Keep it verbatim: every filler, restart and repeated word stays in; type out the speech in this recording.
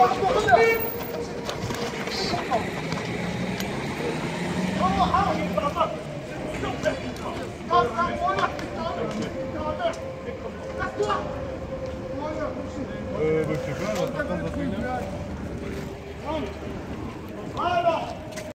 Euh, bah, je sais pas, on va attendre vingt et une heures.